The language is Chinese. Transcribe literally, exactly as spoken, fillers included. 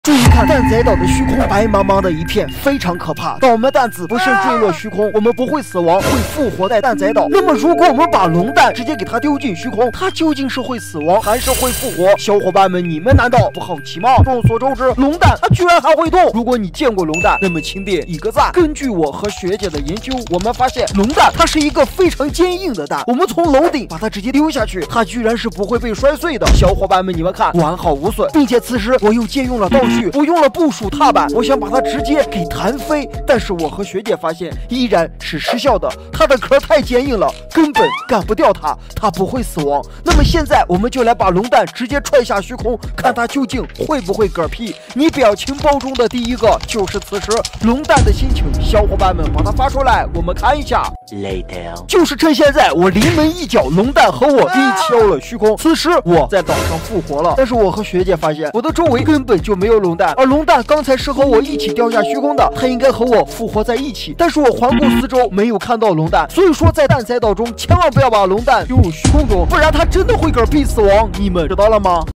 注意看，蛋仔岛的虚空白茫茫的一片，非常可怕。当我们蛋子不慎坠落虚空，我们不会死亡，会复活在蛋仔岛。那么，如果我们把龙蛋直接给它丢进虚空，它究竟是会死亡还是会复活？小伙伴们，你们难道不好奇吗？众所周知，龙蛋它居然还会动。如果你见过龙蛋，那么请点一个赞。根据我和学姐的研究，我们发现龙蛋它是一个非常坚硬的蛋。我们从楼顶把它直接丢下去，它居然是不会被摔碎的。小伙伴们，你们看，完好无损，并且此时我又借用了道具，我用了部署踏板，我想把它直接给弹飞，但是我和学姐发现依然是失效的，它的壳太坚硬了，根本干不掉它，它不会死亡。那么现在我们就来把龙蛋直接踹下虚空，看它究竟会不会嗝屁。你表情包中的第一个就是此时龙蛋的心情，小伙伴们把它发出来，我们看一下。Later， 就是趁现在，我临门一脚，龙蛋和我一起跳了虚空。此时我在岛上复活了，但是我和学姐发现我的周围根本就没有龙蛋，而龙蛋刚才是和我一起掉下虚空的，它应该和我复活在一起。但是我环顾四周没有看到龙蛋，所以说在蛋仔岛中千万不要把龙蛋丢入虚空中，不然它真的会嗝屁死亡，你们知道了吗？